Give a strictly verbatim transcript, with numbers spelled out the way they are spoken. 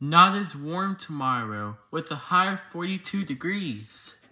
Not as warm tomorrow, with a high of forty-two degrees.